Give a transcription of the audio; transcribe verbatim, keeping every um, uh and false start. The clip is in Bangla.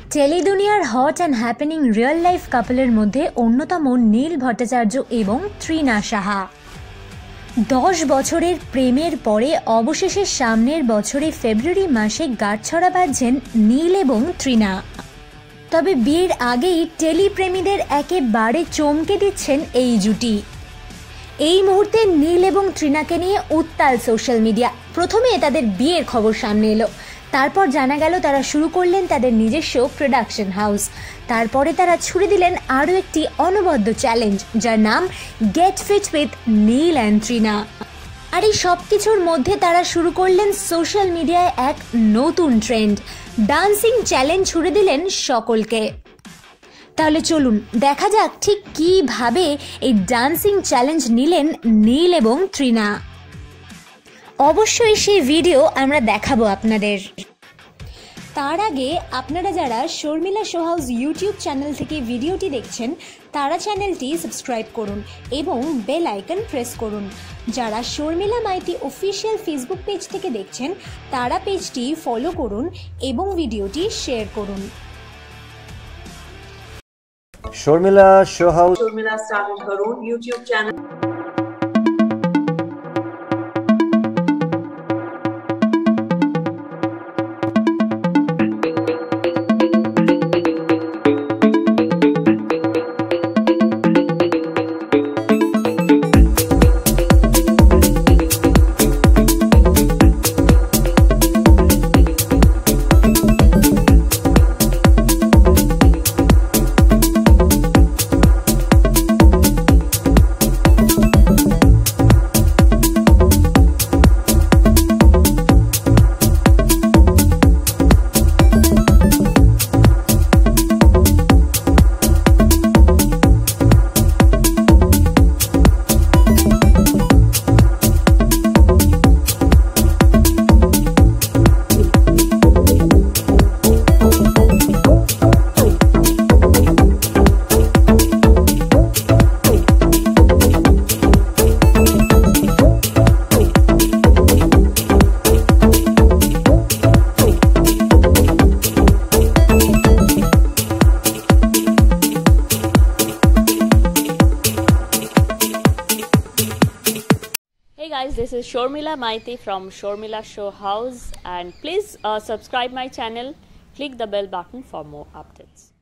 টেলিদুনিয়ার hot and happening real life কাপলের মধ্যে অন্যতম নীল ভট্টাচার্য এবং তৃণা সাহা। দশ বছরের প্রেমের পরে অবশেষে সামনের বছরে ফেব্রুয়ারি মাসে গাঁটছড়া বাঁধছেন নীল এবং তৃণা। তবে বিয়ের আগেই টেলিপ্রেমীদের একেবারে চমকে দিচ্ছেন এই জুটি। এই মুহূর্তে নীল এবং তৃণাকে নিয়ে উত্তাল সোশ্যাল মিডিয়া। প্রথমে তাদের বিয়ের খবর সামনে এলো, তারপর জানা গেল তারা শুরু করলেন তাদের নিজস্ব প্রোডাকশন হাউস। তারপরে তারা ছুড়ে দিলেন আরও একটি অনবদ্য চ্যালেঞ্জ, যার নাম get fit with Neel and Trina. আর এই সব কিছুর মধ্যে তারা শুরু করলেন সোশ্যাল মিডিয়ায় এক নতুন ট্রেন্ড, ডান্সিং চ্যালেঞ্জ ছুড়ে দিলেন সকলকে। তাহলে চলুন দেখা যাক ঠিক কীভাবে এই ডান্সিং চ্যালেঞ্জ নিলেন নীল এবং তৃণা। অবশ্যই সেই ভিডিও আমরা দেখাবো আপনাদের। তার আগে আপনারা যারা Sharmila show house YouTube channel থেকে ভিডিওটি দেখছেন তারা চ্যানেলটি সাবস্ক্রাইব করুন এবং বেল আইকন প্রেস করুন। যারা Sharmila Maiti official Facebook page থেকে দেখছেন তারা পেজটি ফলো করুন এবং ভিডিওটি শেয়ার করুন। Sharmila Show House. Sharmila started her own YouTube channel. Hey guys, this is Sharmila Maiti from Sharmila Show House, and please uh, subscribe my channel, click the bell button for more updates.